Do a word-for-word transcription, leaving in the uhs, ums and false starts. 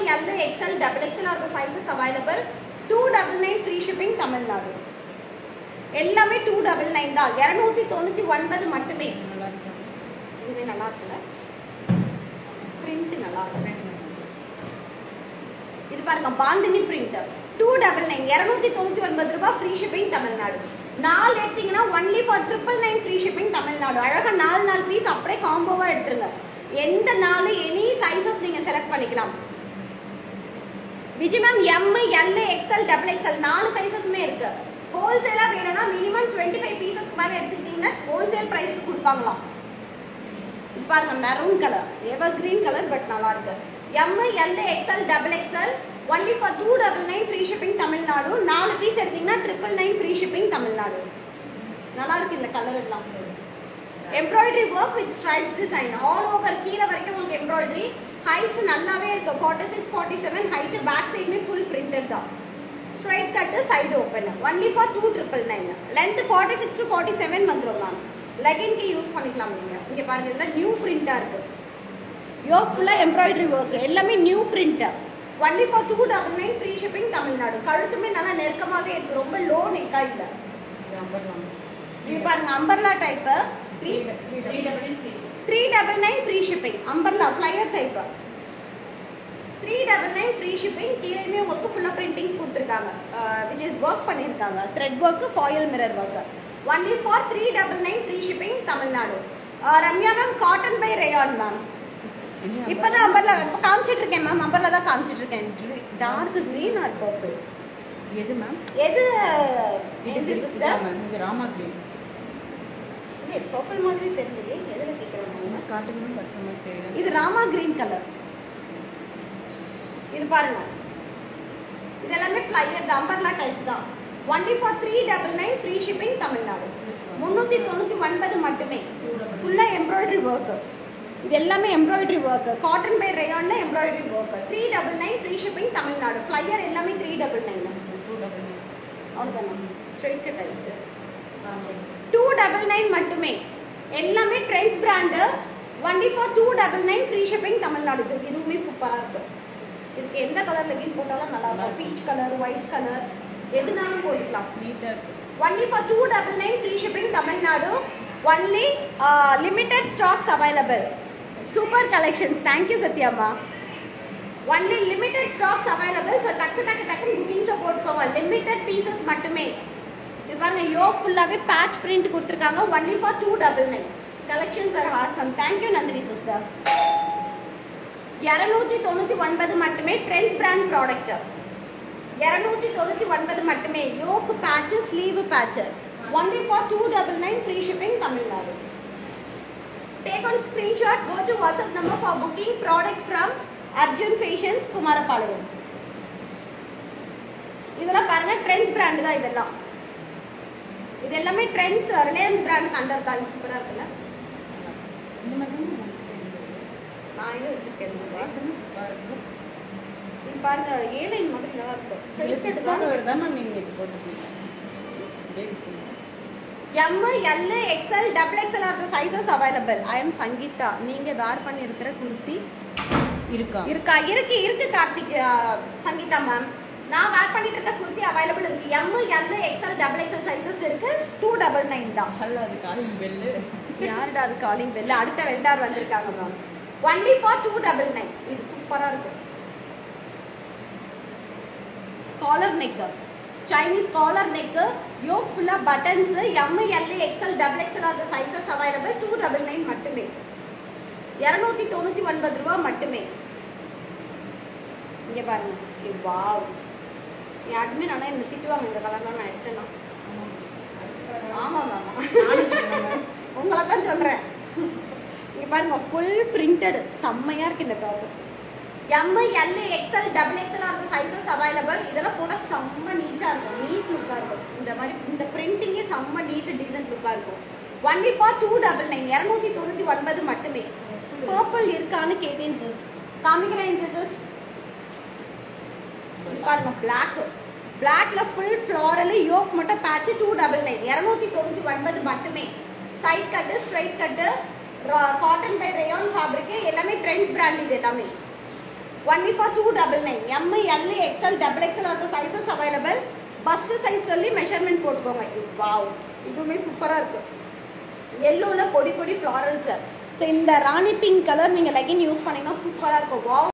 L, X L, double X L are the sizes available. two double nine free shipping Tamil Nadu. எல்லாமே two double nine தான். இருநூற்று தொண்ணூற்று ஒன்பது மட்டுமே. இதுவே நல்லா இருக்குல்ல? பிரிண்ட் நல்லா இருக்கு. இது பாருங்க bandhani print two double nine இருநூற்று தொண்ணூற்று ஒன்பது ரூபாய் free shipping Tamil Nadu. நாலு எடுத்தீங்கன்னா only for triple nine free shipping Tamil Nadu. அழகா நாலு நாலு பீஸ் அப்படியே காம்போவா எடுத்துருங்க. எந்த நாலு எனி சைஸஸ் நீங்க செலக்ட் பண்ணிக்கலாம். Vijay ma'am M, L, X L, double X L நாலு சைஸஸ்மே இருக்கு. ஹோல்சேலா வேணும்னா மினிமம் twenty-five பீசஸ் மேல எடுத்துக்கிட்டீங்கன்னா ஹோல்சேல் பிரைஸ்க்கு கொடுப்பாங்களாம். இது பாருங்க maroon colour evergreen colour but நல்லா இருக்கு. M, L, X L, double X L only for two double nine free shipping Tamil Nadu. நாலு பீஸ் எடுத்தீங்கன்னா triple nine free shipping Tamil Nadu. நல்லா இருக்கு இந்த கலர் எல்லாம். Embroidery work with stripes design all over கீழே வரைக்கும் உங்களுக்கு எம்ப்ராய்டரி. ஹைட் நல்லாவே இருக்கு. forty-six forty-seven ஹைட் பேக் சைடுமே ஃபுல் பிரிண்டட் தான். Straight cut side open only for two triple nine. Length forty-six to forty-seven வந்துரும். நான் லெகின்க்கு யூஸ் பண்ணிக்கலாம் நீங்க. இங்க பாருங்க இதெல்லாம் நியூ பிரிண்டா இருக்கு. யோக் ஃபுல்லா எம்ப்ராய்டரி ஒர்க் எல்லாமே new print. only for two double nine free shipping Tamil Nadu. கழுத்துமே நல்லா நெருக்கமாவே இருக்கு. ரொம்ப லோ நெக்கா இல்ல. இது பாருங்க umbrella type three double nine free shipping umbrella flyer type three double nine free shipping. கீழேயுமே உங்களுக்கு ஃபுல்லா பிரிண்டிங்ஸ் கொடுத்திருக்காங்க. which is work பண்ணிருக்காங்க. thread work foil mirror work only for three double nine free shipping Tamil Nadu. Ramya ma'am cotton by rayon ma'am. இப்பதான் umbrella காமிச்சிட்டு இருக்கேன் ma'am. Umbrella தான் காமிச்சிட்டு இருக்கேன். டார்க் கிரீன் ஆர் பர்பிள் எது மேம்? எது இது சிஸ்டர்? இது ராமா கிரீன். இது பர்பிள் மாதிரி தெரியலையே. எதுல கேக்குறீங்க? காட்டன் மேம் பர்பிள் மாதிரி தெரியல. இது ராமா கிரீன் கலர். இது பாருங்க இது எல்லாமே ஃப்ளையர்ஸ் அம்பர்லா டைப் தான். only for three double nine free shipping Tamil Nadu. முந்நூற்று தொண்ணூற்று ஒன்பது மட்டுமே. ஃபுல்லா எம்ப்ராய்டரி வர்க். இது எல்லாமே எம்ப்ராய்டரி வர்க். காட்டன் பை ரேயான்ல embroidery work. three double nine free shipping Tamil Nadu. Flare எல்லாமே three double nine. அவ்வளவுதான். ஸ்ட்ரைட் கட் ஆயிடுது. two double nine மட்டுமே. எல்லாமே Trends brand. only for two double nine free shipping Tamil Nadu. இதுவுமே சூப்பரா இருக்கு. இதுக்கு எந்த கலர்ல வீல் போட்டாலும் நல்லா இருக்கும். பீச் கலர், ஒயிட் கலர் எதுனாலும் போட்டுக்கலாம். நீட்டா இருக்கு. only for two double nine free shipping Tamil Nadu. only uh, limited stocks available. Super collections. Thank you Satyama. only limited stocks available. So டக்கு டக்கு டக்கு bookings போட்டுக்கோங்க. limited pieces மட்டுமே. இது பாருங்க யோக் ஃபுல்லாவே patch print கொடுத்திருக்காங்க. only for two double nine. collections are awesome. Thank you Nandini sister. இருநூற்று தொண்ணூற்று ஒன்பது மட்டுமே. Trends brand product. இருநூற்று தொண்ணூற்று ஒன்பது மட்டுமே. Yoke patch, sleeve patch. only for two double nine free shipping Tamil Nadu. Take on screenshot, go to WhatsApp number for booking product from Arjun Fashions Kumarapalayam. இதெல்லாம் பாருங்க ட்ரெண்ட்ஸ் பிராண்ட் தான். இதெல்லாம் இது எல்லாமே ட்ரெண்ட்ஸ் ரிலையன்ஸ் பிராண்ட் அண்டர் தான். சூப்பரா இருக்குல்ல? இந்த மாதிரி நான் இது வச்சிருக்கேன். சூப்பரா இருக்கு. இது பாருங்க ஏலைன் மாதிரி நல்லா இருக்கு. ஸ்ட்ரைட் கட் தான் வருதா மேம்? நீங்க இது போட்டுருக்கீங்க. M, L, X L, double X L are the sizes available. I am Sangeeta. நீங்க வேர் பண்ணி இருக்கிற குர்த்தி இருக்கா? இருக்கா? இருக்கு இருக்கு கார்த்திக் சங்கீதா மேம். நான் வேர் பண்ணிட்டு இருக்க குர்த்தி அவைலபிள் இருக்கு. M, L, X L, double X L sizes இருக்கு. two double nine தான். ஹலோ அது காலிங் பெல். யாருடா அது காலிங் பெல்? அடுத்த வெண்டார் வந்திருக்காங்க ma'am. only for two double nine. இது சூப்பரா இருக்கு. Collar neck. Chinese collar neck, yoke full of buttons. M, L, X L, double X L are the sizes available. two double nine மட்டுமே. இருநூற்று தொண்ணூற்று ஒன்பது ரூபாய் மட்டுமே. இங்க பாருங்க. வாவ். நீ அட்மின் ஆனா என்ன திட்டுவாங்க இந்த கலர்லாம் நான் எடுத்தேனா. ஆமா மாமா. உங்களை தான் சொல்றேன். இங்க பாருங்க full printed செம்மையா இருக்கு இந்த top. M, L, X L, double X L are the sizes available. இதெல்லாம் போட்டா செம்ம நீட்டா இருக்கும். நீட் லுக்கா இருக்கும். இந்த மாதிரி இந்த பிரிண்டிங்கே செம்ம நீட் டீசன்ட் லுக்கா இருக்கும். only for two double nine. இருநூற்று தொண்ணூற்று ஒன்பது மட்டுமே. பர்பிள் இருக்கான்னு கேட்டேன் சிஸ். காமிக்கிறேன் சிஸ். பாருங்க black. blackல full floral yoke மட்டும் patch two double nine. இருநூற்று தொண்ணூற்று ஒன்பது மட்டுமே. side cut, straight cut, cotton by rayon fabric எல்லாமே ட்ரெண்ட்ஸ் பிராண்ட். இது எல்லாமே only for two double nine M L XL double XL or sizes available bust size சொல்லி measurement போட்டுக்கோங்க வாவ் இதுவுமே சூப்பராக இருக்கு எல்லோவில் பொடி பொடி ஃப்ளாரல்ஸ் ஸோ இந்த ராணி பிங்க் கலர் நீங்கள் லெகின் யூஸ் பண்ணீங்கன்னா சூப்பராக இருக்கும் வாவ்